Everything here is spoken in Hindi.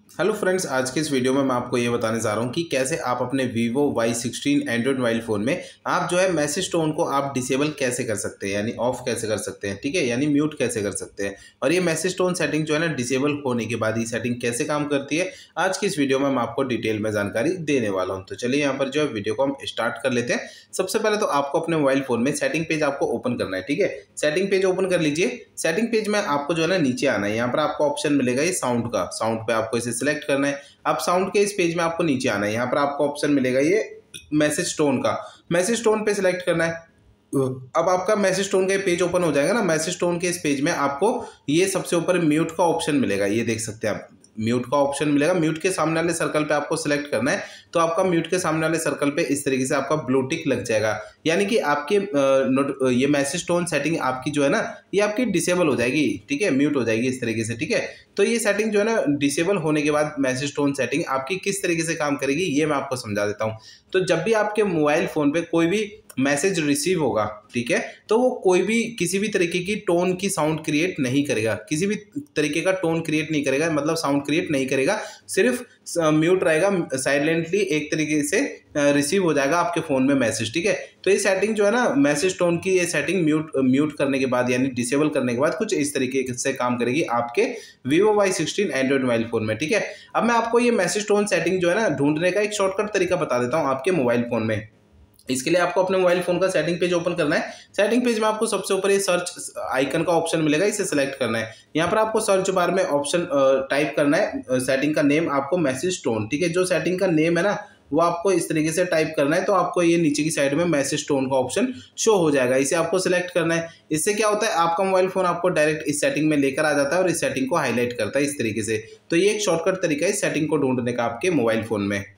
हेलो फ्रेंड्स, आज के इस वीडियो में मैं आपको ये बताने जा रहा हूँ कि कैसे आप अपने Vivo Y16 Android mobile phone में आप जो है मैसेज टोन को आप डिसेबल कैसे कर सकते हैं, यानी ऑफ कैसे कर सकते हैं। ठीक है, यानी म्यूट कैसे कर सकते हैं। और ये मैसेज टोन सेटिंग जो है ना, डिसेबल होने के बाद ये सेटिंग कैसे काम करती है, आज की इस वीडियो में मैं आपको डिटेल में जानकारी देने वाला हूँ। तो चलिए यहाँ पर जो है वीडियो को हम स्टार्ट कर लेते हैं। सबसे पहले तो आपको अपने मोबाइल फ़ोन में सेटिंग पेज आपको ओपन करना है। ठीक है, सेटिंग पेज ओपन कर लीजिए। सेटिंग पेज में आपको जो है ना नीचे आना है। यहाँ पर आपको ऑप्शन मिलेगा ये साउंड का, साउंड पे आपको इसे सिलेक्ट करना है। अब साउंड के इस पेज में आपको नीचे आना है। यहाँ पर आपको ऑप्शन मिलेगा ये मैसेज टोन का, मैसेज टोन पे सिलेक्ट करना है। अब आपका मैसेज टोन का पेज ओपन हो जाएगा ना। मैसेज टोन के इस पेज में आपको ये सबसे ऊपर म्यूट का ऑप्शन मिलेगा, ये देख सकते हैं आप, म्यूट का ऑप्शन मिलेगा। म्यूट के सामने वाले सर्कल पे आपको सिलेक्ट करना है। तो आपका म्यूट के सामने वाले सर्कल पे इस तरीके से आपका ब्लू टिक लग जाएगा, यानी कि आपके ये मैसेज टोन सेटिंग आपकी जो है ना, ये आपकी डिसेबल हो जाएगी। ठीक है, म्यूट हो जाएगी इस तरीके से। ठीक है, तो ये सेटिंग जो है ना, डिसेबल होने के बाद मैसेज टोन सेटिंग आपकी किस तरीके से काम करेगी ये मैं आपको समझा देता हूँ। तो जब भी आपके मोबाइल फ़ोन पे कोई भी मैसेज रिसीव होगा, ठीक है, तो वो कोई भी किसी भी तरीके की टोन की साउंड क्रिएट नहीं करेगा, किसी भी तरीके का टोन क्रिएट नहीं करेगा, मतलब साउंड क्रिएट नहीं करेगा। सिर्फ म्यूट रहेगा, साइलेंटली एक तरीके से रिसीव हो जाएगा आपके फ़ोन में मैसेज। ठीक है, तो ये सेटिंग जो है ना, मैसेज टोन की ये सेटिंग म्यूट करने के बाद, यानी डिसेबल करने के बाद कुछ इस तरीके से काम करेगी आपके Vivo Y16 Android mobile phone में। ठीक है, अब मैं आपको ये मैसेज टोन सेटिंग जो है ना, ढूंढने का एक शॉर्टकट तरीका बता देता हूँ आपके मोबाइल फ़ोन में। इसके लिए आपको अपने मोबाइल फ़ोन का सेटिंग पेज ओपन करना है। सेटिंग पेज में आपको सबसे ऊपर ये सर्च आइकन का ऑप्शन मिलेगा, इसे सेलेक्ट करना है। यहाँ पर आपको सर्च बार में ऑप्शन टाइप करना है, सेटिंग का नेम आपको मैसेज टोन। ठीक है, जो सेटिंग का नेम है ना, वो आपको इस तरीके से टाइप करना है। तो आपको ये नीचे की साइड में मैसेज टोन का ऑप्शन शो हो जाएगा, इसे आपको सिलेक्ट करना है। इससे क्या होता है, आपका मोबाइल फ़ोन आपको डायरेक्ट इस सेटिंग में लेकर आ जाता है और इस सेटिंग को हाईलाइट करता है इस तरीके से। तो ये एक शॉर्टकट तरीका है इस सेटिंग को ढूंढने का आपके मोबाइल फ़ोन में।